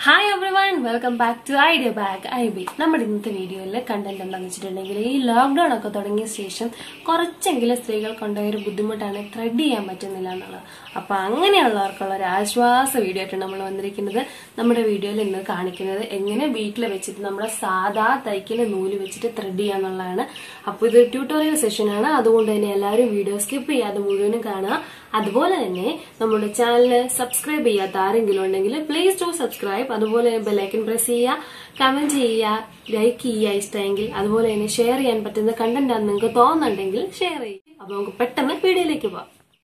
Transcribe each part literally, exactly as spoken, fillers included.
Hi everyone, welcome back to ideabag-ib. നമ്മുടെ ഇന്നത്തെ വീഡിയോയിൽ കണ്ടന്റ് എന്താണെന്ന് വെച്ചിട്ടുണ്ടെങ്കിൽ ഈ ലോക്ക്ഡൌൺ ഒക്കെ തുടങ്ങിയ ശേഷം കുറച്ചെങ്കിലും സ്ത്രീകൾ കൊണ്ടുപോയ ഒരു ബുദ്ധിമുട്ടാണ് ത്രെഡ് ചെയ്യാൻ പറ്റുന്നില്ല എന്നുള്ളത്. അപ്പോൾ അങ്ങനെയുള്ളവർക്കുള്ള ഒരു ആശ്വാസ വീഡിയോ ആയിട്ടാണ് നമ്മൾ വന്നിരിക്കുന്നത്. നമ്മുടെ വീഡിയോയിൽ ഇന്ന് കാണിക്കുന്നത് എങ്ങനെ വീട്ടിൽ വെച്ചിട്ട് നമ്മുടെ സാധാ തൈക്കിലെ നൂല് വെച്ചിട്ട് ത്രെഡ് ചെയ്യാന്നുള്ളതാണ്. അപ്പോൾ ഇതൊരു ട്യൂട്ടോറിയൽ സെഷനാണ്, അതുകൊണ്ട് തന്നെ എല്ലാവരും വീഡിയോ സ്കിപ്പ് ചെയ്യാതെ മുഴുവനും കാണുക. അതുപോലെ തന്നെ നമ്മുടെ ചാനൽ സബ്സ്ക്രൈബ് ചെയ്യാത്ത ആരെങ്കിലും ഉണ്ടെങ്കിൽ പ്ലീസ് ഡു സബ്സ്ക്രൈബ്. അതുപോലെ ബെല്ലൈക്കൺ പ്രസ് ചെയ്യുക, കമന്റ് ചെയ്യുക, ലൈക്ക് ചെയ്യുക ഇഷ്ടമെങ്കിൽ. അതുപോലെ തന്നെ ഷെയർ ചെയ്യാൻ പറ്റുന്ന കണ്ടന്റ് ആണ് നിങ്ങൾക്ക് തോന്നുന്നുണ്ടെങ്കിൽ ഷെയർ ചെയ്യുക. അപ്പൊ നമുക്ക് പെട്ടെന്ന് വീഡിയോയിലേക്ക് പോവാം.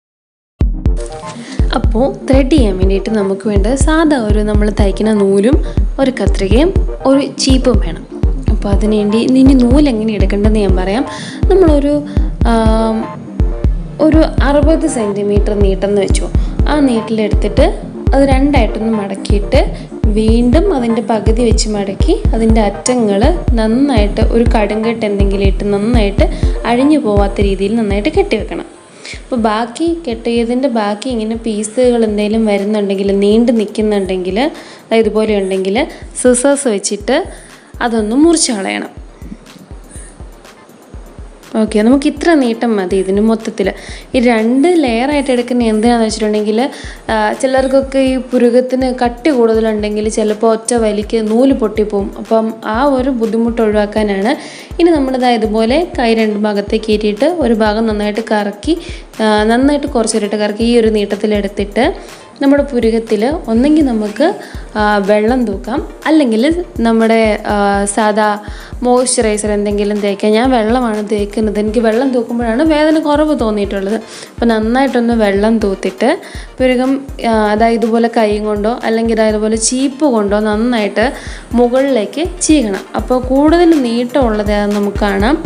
അപ്പോൾ ത്രെഡ് ചെയ്യാൻ വേണ്ടിയിട്ട് നമുക്ക് വേണ്ടത് സാധാ ഒരു നമ്മൾ തയ്ക്കുന്ന നൂലും ഒരു കത്രികയും ഒരു ചീപ്പും വേണം. അപ്പോൾ അതിന് വേണ്ടി ഇനി നൂല് എങ്ങനെ എടുക്കേണ്ടതെന്ന് ഞാൻ പറയാം. നമ്മളൊരു ഒരു അറുപത് സെൻറ്റിമീറ്റർ നീട്ടെന്ന് വെച്ചു. ആ നീട്ടിലെടുത്തിട്ട് അത് രണ്ടായിട്ടൊന്ന് മടക്കിയിട്ട് വീണ്ടും അതിൻ്റെ പകുതി വെച്ച് മടക്കി അതിൻ്റെ അറ്റങ്ങൾ നന്നായിട്ട് ഒരു കടുങ്കെട്ട് എന്തെങ്കിലും ഇട്ട് നന്നായിട്ട് അഴിഞ്ഞു പോവാത്ത രീതിയിൽ നന്നായിട്ട് കെട്ടിവെക്കണം. അപ്പോൾ ബാക്കി കെട്ടിയതിൻ്റെ ബാക്കി ഇങ്ങനെ പീസുകൾ എന്തെങ്കിലും വരുന്നുണ്ടെങ്കിൽ, നീണ്ടു നിൽക്കുന്നുണ്ടെങ്കിൽ, ഇതുപോലെ ഉണ്ടെങ്കിൽ സിസേഴ്സ് വെച്ചിട്ട് അതൊന്ന് മുറിച്ച് കളയണം. ഓക്കെ, നമുക്ക് ഇത്ര നീട്ടം മതി ഇതിന് മൊത്തത്തിൽ. ഈ രണ്ട് ലെയറായിട്ട് എടുക്കുന്ന എന്തിനാണെന്ന് വെച്ചിട്ടുണ്ടെങ്കിൽ ചിലർക്കൊക്കെ ഈ പുരുകത്തിന് കട്ടി കൂടുതലുണ്ടെങ്കിൽ ചിലപ്പോൾ ഒറ്റ വലിക്ക് നൂല് പൊട്ടിപ്പോവും. അപ്പം ആ ഒരു ബുദ്ധിമുട്ട് ഒഴിവാക്കാനാണ്. ഇനി നമ്മളിതാ ഇതുപോലെ കൈ രണ്ട് ഭാഗത്തേക്ക് കയറ്റിയിട്ട് ഒരു ഭാഗം നന്നായിട്ട് കറക്കി നന്നായിട്ട് കുറച്ചേരിട്ട് കറക്കി ഈ ഒരു നീട്ടത്തിലെടുത്തിട്ട് നമ്മുടെ പുരുകത്തിൽ ഒന്നെങ്കിൽ നമുക്ക് വെള്ളം തൂക്കാം, അല്ലെങ്കിൽ നമ്മുടെ സാധാ മോയ്സ്ചറൈസർ എന്തെങ്കിലും തേക്കാം. ഞാൻ വെള്ളമാണ് തേക്കുന്നത്, എനിക്ക് വെള്ളം തൂക്കുമ്പോഴാണ് വേദന കുറവ് തോന്നിയിട്ടുള്ളത്. അപ്പോൾ നന്നായിട്ടൊന്ന് വെള്ളം തൂത്തിട്ട് പുരുകം അതായത് ഇതുപോലെ കൈ കൊണ്ടോ അല്ലെങ്കിൽ ഇതുപോലെ ചീപ്പ് കൊണ്ടോ നന്നായിട്ട് മുകളിലേക്ക് ചീകണം. അപ്പോൾ കൂടുതൽ നീട്ടമുള്ളത് നമുക്ക് കാണാം.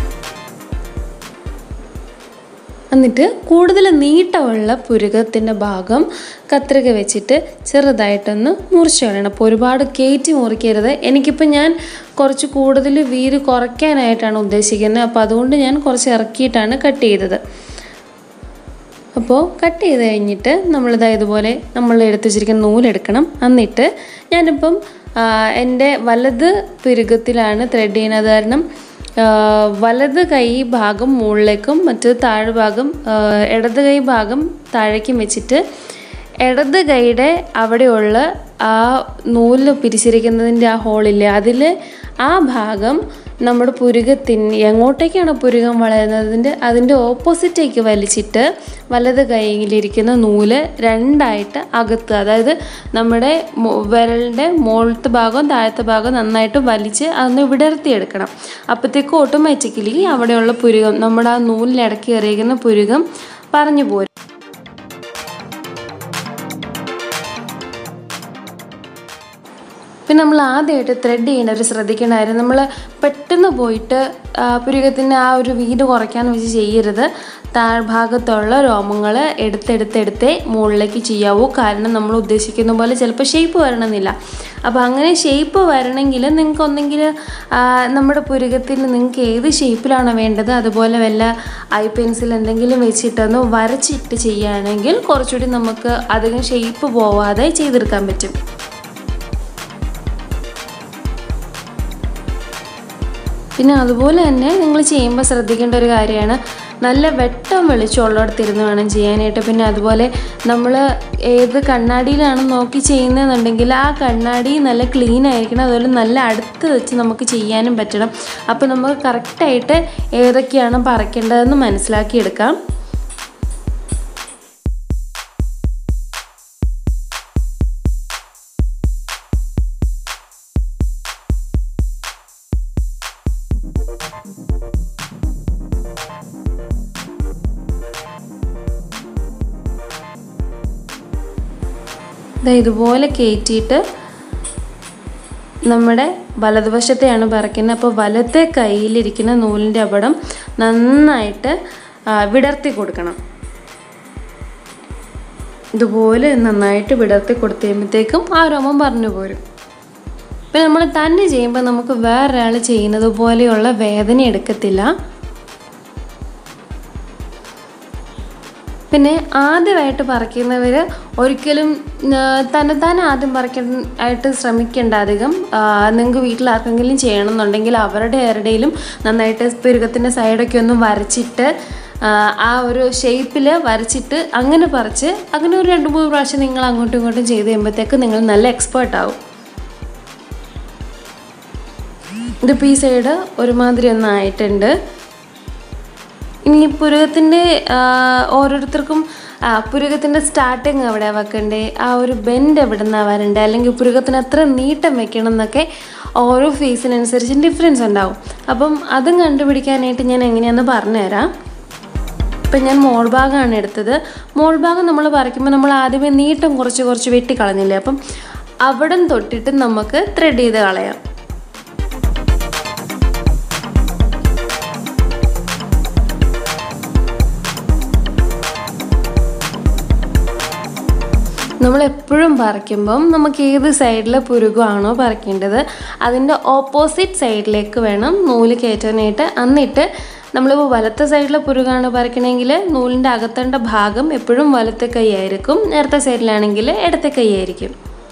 എന്നിട്ട് കൂടുതൽ നീട്ടമുള്ള പുരുകത്തിൻ്റെ ഭാഗം കത്രിക വെച്ചിട്ട് ചെറുതായിട്ടൊന്ന് മുറിച്ച് കളയണം. അപ്പോൾ ഒരുപാട് കയറ്റി മുറിക്കരുത്. എനിക്കിപ്പോൾ ഞാൻ കുറച്ച് കൂടുതൽ വീതി കുറയ്ക്കാനായിട്ടാണ് ഉദ്ദേശിക്കുന്നത്. അപ്പോൾ അതുകൊണ്ട് ഞാൻ കുറച്ച് ഇറക്കിയിട്ടാണ് കട്ട് ചെയ്തത്. അപ്പോൾ കട്ട് ചെയ്ത് കഴിഞ്ഞിട്ട് നമ്മളിതാ ഇതുപോലെ നമ്മൾ എടുത്ത് വെച്ചിരിക്കുന്ന നൂലെടുക്കണം. എന്നിട്ട് ഞാനിപ്പം എൻ്റെ വലത് പുരുകത്തിലാണ് ത്രെഡ് ചെയ്യുന്നത്. കാരണം വലത് കൈ ഭാഗം മുകളിലേക്കും മറ്റു താഴെ ഭാഗം ഇടത് കൈ ഭാഗം താഴേക്കും വെച്ചിട്ട് ഇടത് കൈയുടെ അവിടെയുള്ള ആ നൂല് പിരിച്ചിരിക്കുന്നതിൻ്റെ ആ ഹോളില്ലേ, അതിൽ ആ ഭാഗം നമ്മുടെ പുരുകത്തിന് എങ്ങോട്ടേക്കാണ് പുരുകം വളരുന്നതിൻ്റെ അതിൻ്റെ ഓപ്പോസിറ്റേക്ക് വലിച്ചിട്ട് വലത് കൈയിലിരിക്കുന്ന നൂല് രണ്ടായിട്ട് അകത്ത്, അതായത് നമ്മുടെ വിരലിൻ്റെ മുകളിലത്തെ ഭാഗവും താഴത്തെ ഭാഗവും നന്നായിട്ട് വലിച്ച് അതൊന്ന് വിടർത്തിയെടുക്കണം. അപ്പോഴത്തേക്ക് ഓട്ടോമാറ്റിക്കലി അവിടെയുള്ള പുരുകം, നമ്മുടെ ആ നൂലിലിടക്കി എറിയിക്കുന്ന പുരുകം പറഞ്ഞു പോരും. പിന്നെ നമ്മൾ ആദ്യമായിട്ട് ത്രെഡ് ചെയ്യേണ്ടവർ ശ്രദ്ധിക്കേണ്ട കാര്യം, നമ്മൾ പെട്ടെന്ന് പോയിട്ട് പുരുകത്തിൻ്റെ ആ ഒരു വീട് കുറയ്ക്കാന്ന് വെച്ച് ചെയ്യരുത്. താഴ്ഭാഗത്തുള്ള രോമങ്ങൾ എടുത്തെടുത്തെടുത്തേ മുകളിലേക്ക് ചെയ്യാവൂ. കാരണം നമ്മൾ ഉദ്ദേശിക്കുന്ന പോലെ ചിലപ്പോൾ ഷേപ്പ് വരണമെന്നില്ല. അപ്പോൾ അങ്ങനെ ഷേപ്പ് വരണമെങ്കിൽ നിങ്ങൾക്ക് ഒന്നെങ്കിൽ നമ്മുടെ പുരുകത്തിന് നിങ്ങൾക്ക് ഏത് ഷേപ്പിലാണോ വേണ്ടത് അതുപോലെ വല്ല ഐ പെൻസിൽ എന്തെങ്കിലും വെച്ചിട്ടൊന്ന് വരച്ചിട്ട് ചെയ്യുകയാണെങ്കിൽ കുറച്ചുകൂടി നമുക്ക് അധികം ഷേപ്പ് പോവാതെ ചെയ്തെടുക്കാൻ പറ്റും. പിന്നെ അതുപോലെ തന്നെ നിങ്ങൾ ചെയ്യുമ്പോൾ ശ്രദ്ധിക്കേണ്ട ഒരു കാര്യമാണ്, നല്ല വെട്ടം വെളിച്ചമുള്ളിടത്തിരുന്ന് വേണം ചെയ്യാനായിട്ട്. പിന്നെ അതുപോലെ നമ്മൾ ഏത് കണ്ണാടിയിലാണ് നോക്കി ചെയ്യുന്നതെന്നുണ്ടെങ്കിൽ ആ കണ്ണാടി നല്ല ക്ലീൻ ആയിരിക്കണം. അതുപോലെ നല്ല അടുത്ത് വെച്ച് നമുക്ക് ചെയ്യാനും പറ്റണം. അപ്പോൾ നമുക്ക് കറക്റ്റായിട്ട് ഏതൊക്കെയാണ് പറിക്കേണ്ടതെന്ന് മനസ്സിലാക്കിയെടുക്കാം. ഇതുപോലെ കയറ്റിയിട്ട് നമ്മുടെ വലതുവശത്തെയാണ് പറിക്കുന്നത്. അപ്പോൾ വലത്തെ കയ്യിലിരിക്കുന്ന നൂലിൻ്റെ അപടം നന്നായിട്ട് വിടർത്തി കൊടുക്കണം. ഇതുപോലെ നന്നായിട്ട് വിടർത്തി കൊടുത്തു കഴിയുമ്പോഴത്തേക്കും ആ രോമം പറഞ്ഞു പോരും. പിന്നെ നമ്മൾ തന്നെ ചെയ്യുമ്പോൾ നമുക്ക് വേറൊരാൾ ചെയ്യുന്നത് പോലെയുള്ള വേദന എടുക്കത്തില്ല. പിന്നെ ആദ്യമായിട്ട് പറിക്കുന്നവർ ഒരിക്കലും തന്നെത്താൻ ആദ്യം പറിക്കാനായിട്ട് ശ്രമിക്കേണ്ട. അധികം നിങ്ങൾക്ക് വീട്ടിൽ ആർക്കെങ്കിലും ചെയ്യണമെന്നുണ്ടെങ്കിൽ അവരുടെ ആരുടെയിലും നന്നായിട്ട് പുരുകത്തിൻ്റെ സൈഡൊക്കെ ഒന്ന് വരച്ചിട്ട് ആ ഒരു ഷേപ്പിൽ വരച്ചിട്ട് അങ്ങനെ പറിച്ച് അങ്ങനെ ഒരു രണ്ട് മൂന്ന് പ്രാവശ്യം നിങ്ങൾ അങ്ങോട്ടും ഇങ്ങോട്ടും ചെയ്ത് കഴിയുമ്പോഴത്തേക്ക് നിങ്ങൾ നല്ല എക്സ്പേർട്ടാവും. ഇതിപ്പോൾ ഈ സൈഡ് ഒരുമാതിരി ഒന്നും ആയിട്ടുണ്ട്. ഇനി പുരുകത്തിൻ്റെ ഓരോരുത്തർക്കും പുരുകത്തിൻ്റെ സ്റ്റാർട്ടിങ് എവിടെ വെക്കണ്ടേ, ആ ഒരു ബെൻഡ് എവിടെ നിന്നാണ് വരണ്ടേ, അല്ലെങ്കിൽ പുരുകത്തിന് എത്ര നീട്ടം വെക്കണം എന്നൊക്കെ ഓരോ ഫേസിനനുസരിച്ച് ഡിഫറൻസ് ഉണ്ടാവും. അപ്പം അതും കണ്ടുപിടിക്കാനായിട്ട് ഞാൻ എങ്ങനെയാണെന്ന് പറഞ്ഞുതരാം. ഇപ്പം ഞാൻ മോൾ ഭാഗമാണ് എടുത്തത്. മോൾ ഭാഗം നമ്മൾ പറിക്കുമ്പോൾ നമ്മൾ ആദ്യമേ നീട്ടം കുറച്ച് കുറച്ച് വെട്ടിക്കളഞ്ഞില്ലേ, അപ്പം അവിടം തൊട്ടിട്ട് നമുക്ക് ത്രെഡ് ചെയ്ത് കളയാം. നമ്മളെപ്പോഴും പറിക്കുമ്പം നമുക്ക് ഏത് സൈഡിലെ പുരുകമാണോ പറിക്കേണ്ടത് അതിൻ്റെ ഓപ്പോസിറ്റ് സൈഡിലേക്ക് വേണം നൂല് കയറ്റാനായിട്ട്. എന്നിട്ട് നമ്മളിപ്പോൾ വലത്തെ സൈഡിലെ പുരുകമാണ് പറിക്കണമെങ്കിൽ നൂലിൻ്റെ അകത്തേണ്ട ഭാഗം എപ്പോഴും വലത്തെ കൈ ആയിരിക്കും, നേരത്തെ സൈഡിലാണെങ്കിൽ ഇടത്തെ കൈ ആയിരിക്കും.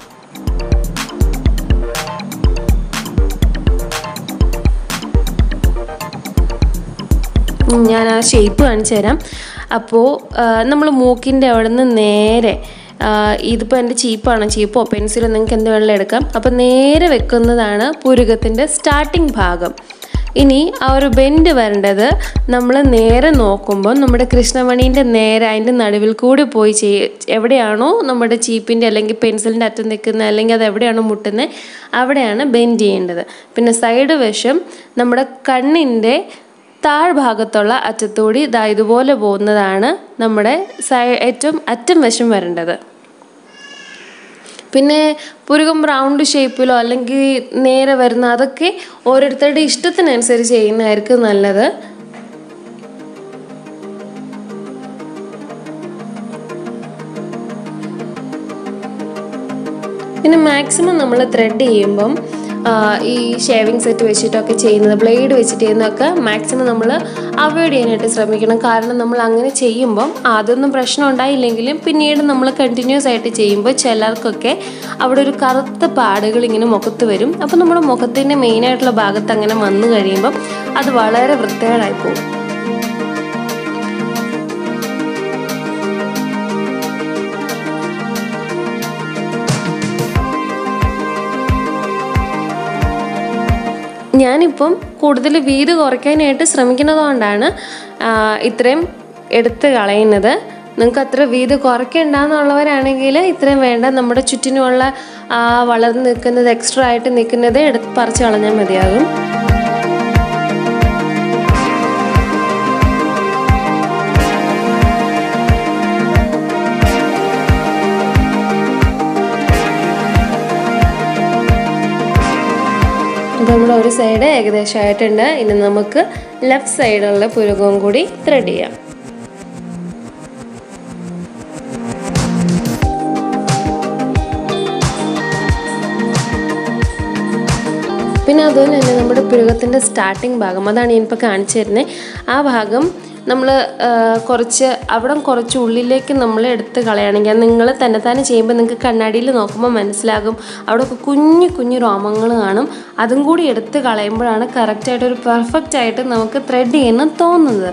ഞാൻ ആ ഷേപ്പ് കാണിച്ചു തരാം. അപ്പോൾ നമ്മൾ മൂക്കിൻ്റെ അവിടെ നിന്ന് നേരെ, ഇതിപ്പോൾ എൻ്റെ ചീപ്പാണ്, ചീപ്പോ പെൻസിലോ നിങ്ങൾക്ക് എന്ത് വേണമെങ്കിലും എടുക്കാം. അപ്പോൾ നേരെ വെക്കുന്നതാണ് പുരുകത്തിൻ്റെ സ്റ്റാർട്ടിങ് ഭാഗം. ഇനി ആ ഒരു ബെൻഡ് വരേണ്ടത് നമ്മൾ നേരെ നോക്കുമ്പോൾ നമ്മുടെ കൃഷ്ണമണീൻ്റെ നേരെ അതിൻ്റെ നടുവിൽ കൂടി പോയി ചെയ്യ എവിടെയാണോ നമ്മുടെ ചീപ്പിൻ്റെ അല്ലെങ്കിൽ പെൻസിലിൻ്റെ അറ്റം നിൽക്കുന്നത് അല്ലെങ്കിൽ അത് എവിടെയാണോ മുട്ടുന്നത് അവിടെയാണ് ബെൻഡ് ചെയ്യേണ്ടത്. പിന്നെ സൈഡ് വശം നമ്മുടെ കണ്ണിൻ്റെ താഴ്ഭാഗത്തുള്ള അറ്റത്തൂടി ഇതാ ഇതുപോലെ പോകുന്നതാണ് നമ്മുടെ സൈ ഏറ്റവും അറ്റം വശം വരേണ്ടത്. പിന്നെ പുരുകം റൗണ്ട് ഷേപ്പിലോ അല്ലെങ്കിൽ നേരെ വരുന്ന അതൊക്കെ ഓരോരുത്തരുടെ ഇഷ്ടത്തിനനുസരിച്ച് ചെയ്യുന്നതായിരിക്കും നല്ലത്. പിന്നെ മാക്സിമം നമ്മൾ ത്രെഡ് ചെയ്യുമ്പം ഈ ഷേവിങ് സെറ്റ് വെച്ചിട്ടൊക്കെ ചെയ്യുന്നത്, ബ്ലേഡ് വെച്ചിട്ട് ചെയ്യുന്നതൊക്കെ മാക്സിമം നമ്മൾ അവോയ്ഡ് ചെയ്യാനായിട്ട് ശ്രമിക്കണം. കാരണം നമ്മൾ അങ്ങനെ ചെയ്യുമ്പം അതൊന്നും പ്രശ്നം ഉണ്ടായില്ലെങ്കിലും പിന്നീട് നമ്മൾ കണ്ടിന്യൂസ് ആയിട്ട് ചെയ്യുമ്പോൾ ചിലർക്കൊക്കെ അവിടെ ഒരു കറുത്ത പാടുകൾ ഇങ്ങനെ മുഖത്ത് വരും. അപ്പോൾ നമ്മുടെ മുഖത്തിൻ്റെ മെയിനായിട്ടുള്ള ഭാഗത്ത് അങ്ങനെ വന്നു കഴിയുമ്പം അത് വളരെ വൃത്തികേടായി പോകും. ഞാനിപ്പം കൂടുതൽ വീതി കുറയ്ക്കാനായിട്ട് ശ്രമിക്കുന്നതുകൊണ്ടാണ് ഇത്രയും എടുത്ത് കളയുന്നത്. നിങ്ങൾക്ക് അത്ര വീതി കുറയ്ക്കണ്ടെന്നുള്ളവരാണെങ്കിൽ ഇത്രയും വേണ്ട. നമ്മുടെ ചുറ്റിനുമുള്ള വളർന്ന് നിൽക്കുന്നത് എക്സ്ട്രാ ആയിട്ട് നിൽക്കുന്നത് എടുത്ത് പറിച്ച് കളഞ്ഞാൽ മതിയാകും. നമ്മുടെ ഒരു സൈഡ് ഏകദേശം ആയിട്ടുണ്ട്. ഇനി നമുക്ക് ലെഫ്റ്റ് സൈഡുള്ള പുരുകവും കൂടി ത്രെഡ് ചെയ്യാം. പിന്നെ അതുപോലെ തന്നെ നമ്മുടെ പുരുകത്തിൻ്റെ സ്റ്റാർട്ടിങ് ഭാഗം, അതാണ് ഞാനിപ്പോൾ കാണിച്ചു തരുന്നത്. ആ ഭാഗം നമ്മൾ കുറച്ച് അവിടെ കുറച്ച് ഉള്ളിലേക്ക് നമ്മൾ എടുത്ത് കളയുകയാണെങ്കിൽ അത് നിങ്ങൾ തന്നെ തന്നെ ചെയ്യുമ്പോൾ നിങ്ങൾക്ക് കണ്ണാടിയിൽ നോക്കുമ്പോൾ മനസ്സിലാകും അവിടെയൊക്കെ കുഞ്ഞു കുഞ്ഞു രോമങ്ങൾ കാണും. അതും കൂടി എടുത്ത് കളയുമ്പോഴാണ് കറക്റ്റായിട്ട് ഒരു പെർഫെക്റ്റ് ആയിട്ട് നമുക്ക് ത്രെഡ് ചെയ്യുന്ന തോന്നുന്നത്.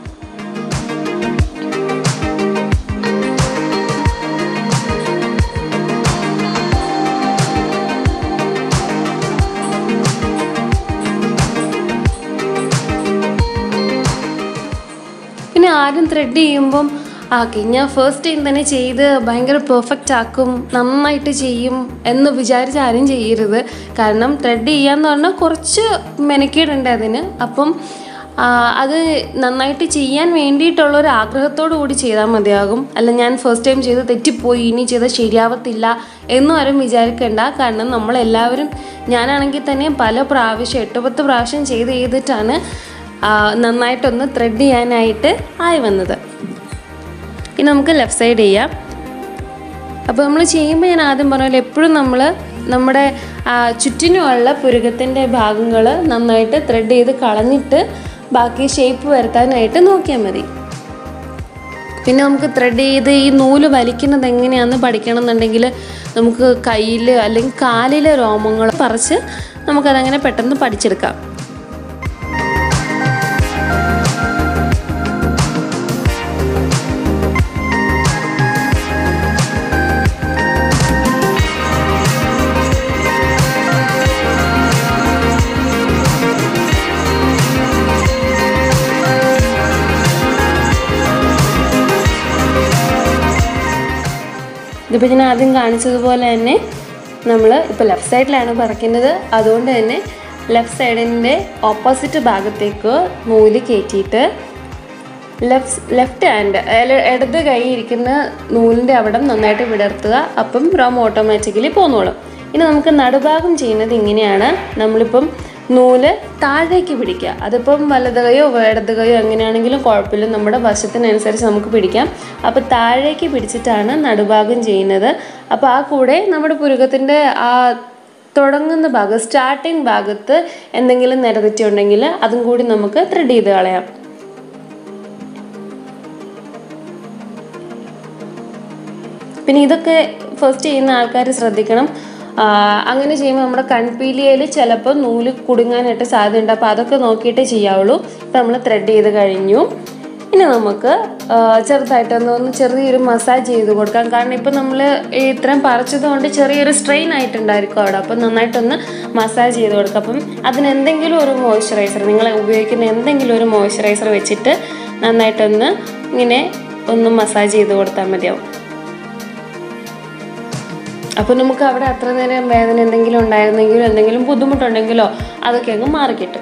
പിന്നെ ആരും ത്രെഡ് ചെയ്യുമ്പം ആക്കി ഞാൻ ഫസ്റ്റ് ടൈം തന്നെ ചെയ്ത് ഭയങ്കര പെർഫെക്റ്റ് ആക്കും, നന്നായിട്ട് ചെയ്യും എന്ന് വിചാരിച്ച് ആരും ചെയ്യരുത്. കാരണം ത്രെഡ് ചെയ്യാന്ന് പറഞ്ഞാൽ കുറച്ച് മെനക്കേടുണ്ട് അതിന്. അപ്പം അത് നന്നായിട്ട് ചെയ്യാൻ വേണ്ടിയിട്ടുള്ളൊരു ആഗ്രഹത്തോടു കൂടി ചെയ്താൽ മതിയാകും. അല്ല ഞാൻ ഫസ്റ്റ് ടൈം ചെയ്ത് തെറ്റിപ്പോയി ഇനി ചെയ്താൽ ശരിയാവത്തില്ല എന്നും ആരും വിചാരിക്കേണ്ട. കാരണം നമ്മളെല്ലാവരും, ഞാനാണെങ്കിൽ തന്നെ പല പ്രാവശ്യം എട്ട് പത്ത് പ്രാവശ്യം ചെയ്ത് ചെയ്തിട്ടാണ് നന്നായിട്ടൊന്ന് ത്രെഡ് ചെയ്യാനായിട്ട് ആയി വന്നത്. ഇനി നമുക്ക് ലെഫ്റ്റ് സൈഡ് ചെയ്യാം. അപ്പോൾ നമ്മൾ ചെയ്യുമ്പോൾ ഞാൻ ആദ്യം പറഞ്ഞ പോലെ എപ്പോഴും നമ്മൾ നമ്മുടെ ചുറ്റിനുമുള്ള പുരുകത്തിൻ്റെ ഭാഗങ്ങൾ നന്നായിട്ട് ത്രെഡ് ചെയ്ത് കളഞ്ഞിട്ട് ബാക്കി ഷേപ്പ് വരുത്താനായിട്ട് നോക്കിയാൽ മതി. പിന്നെ നമുക്ക് ത്രെഡ് ചെയ്ത് ഈ നൂല് വലിക്കുന്നത് എങ്ങനെയാണെന്ന് പഠിക്കണം എന്നുണ്ടെങ്കിൽ നമുക്ക് കയ്യിൽ അല്ലെങ്കിൽ കാലിലെ രോമങ്ങൾ പറിച്ച് നമുക്കതങ്ങനെ പെട്ടെന്ന് പഠിച്ചെടുക്കാം. ഇതിപ്പോൾ ഞാൻ ആദ്യം കാണിച്ചതുപോലെ തന്നെ നമ്മൾ ഇപ്പോൾ ലെഫ്റ്റ് സൈഡിലാണ് പറിക്കുന്നത്. അതുകൊണ്ട് തന്നെ ലെഫ്റ്റ് സൈഡിൻ്റെ ഓപ്പോസിറ്റ് ഭാഗത്തേക്ക് നൂല് കയറ്റിയിട്ട് ലെഫ്റ്റ് ലെഫ്റ്റ് ഹാൻഡ് ഇടത് കൈ ഇരിക്കുന്ന നൂലിൻ്റെ അവിടെ നന്നായിട്ട് വിടർത്തുക. അപ്പം റോം ഓട്ടോമാറ്റിക്കലി പോന്നോളും. ഇനി നമുക്ക് നടുഭാഗം ചെയ്യുന്നത് ഇങ്ങനെയാണ്. നമ്മളിപ്പം നൂല് താഴേക്ക് പിടിക്കുക. അതിപ്പം വലത് കൈയോ ഇടത് കൈയോ എങ്ങനെയാണെങ്കിലും കുഴപ്പമില്ല, നമ്മുടെ വശത്തിനനുസരിച്ച് നമുക്ക് പിടിക്കാം. അപ്പോൾ താഴേക്ക് പിടിച്ചിട്ടാണ് നടുഭാഗം ചെയ്യുന്നത്. അപ്പോൾ ആ കൂടെ നമ്മുടെ പുരുകത്തിൻ്റെ ആ തുടങ്ങുന്ന ഭാഗം സ്റ്റാർട്ടിങ് ഭാഗത്ത് എന്തെങ്കിലും നിരതെറ്റി ഉണ്ടെങ്കിൽ അതും കൂടി നമുക്ക് ത്രെഡ് ചെയ്ത് കളയാം. പിന്നെ ഇതൊക്കെ ഫസ്റ്റ് ചെയ്യുന്ന ആൾക്കാർ ശ്രദ്ധിക്കണം. അങ്ങനെ ചെയ്യുമ്പോൾ നമ്മുടെ കൺപീലിയയിൽ ചിലപ്പോൾ നൂല് കുടുങ്ങാനായിട്ട് സാധ്യതയുണ്ട്. അപ്പോൾ അതൊക്കെ നോക്കിയിട്ടേ ചെയ്യാവുള്ളൂ. ഇപ്പം നമ്മൾ ത്രെഡ് ചെയ്ത് കഴിഞ്ഞു. ഇനി നമുക്ക് ചെറുതായിട്ടൊന്ന് ഒന്ന് ചെറിയൊരു മസാജ് ചെയ്ത് കൊടുക്കാം. കാരണം ഇപ്പം നമ്മൾ ഇത്രയും പറിച്ചത് കൊണ്ട് ചെറിയൊരു സ്ട്രെയിൻ ആയിട്ടുണ്ടായിരിക്കും അവിടെ. അപ്പം നന്നായിട്ടൊന്ന് മസാജ് ചെയ്ത് കൊടുക്കാം. അപ്പം അതിനെന്തെങ്കിലും ഒരു മോയ്സ്ചറൈസർ, നിങ്ങൾ ഉപയോഗിക്കുന്ന എന്തെങ്കിലും ഒരു മോയ്സ്ചറൈസർ വെച്ചിട്ട് നന്നായിട്ടൊന്ന് ഇങ്ങനെ ഒന്ന് മസാജ് ചെയ്ത് കൊടുത്താൽ മതിയാവും. അപ്പോൾ നമുക്ക് അവിടെ അത്ര നേരം വേദന എന്തെങ്കിലും ഉണ്ടായിരുന്നെങ്കിലോ എന്തെങ്കിലും ബുദ്ധിമുട്ടുണ്ടെങ്കിലോ അതൊക്കെ അങ്ങ് മാറിക്കിട്ടും.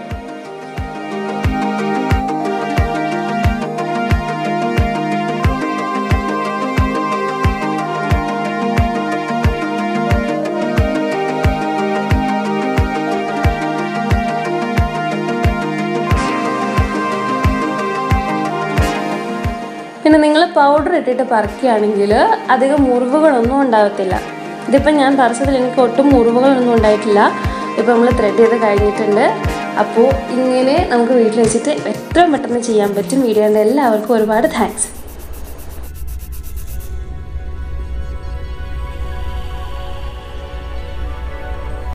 പിന്നെ നിങ്ങൾ പൗഡർ ഇട്ടിട്ട് പറിക്കുകയാണെങ്കിൽ അധികം മുറിവുകളൊന്നും ഉണ്ടാകത്തില്ല. ഇതിപ്പം ഞാൻ പറിച്ചതിൽ എനിക്ക് ഒട്ടും മുറിവുകളൊന്നും ഉണ്ടായിട്ടില്ല. ഇപ്പം നമ്മൾ ത്രെഡ് ചെയ്ത് കഴിഞ്ഞിട്ടുണ്ട്. അപ്പോൾ ഇങ്ങനെ നമുക്ക് വീട്ടിൽ വെച്ചിട്ട് എത്രയും പെട്ടെന്ന് ചെയ്യാൻ പറ്റും. വീഡിയോ കണ്ട എല്ലാവർക്കും ഒരുപാട് താങ്ക്സ്.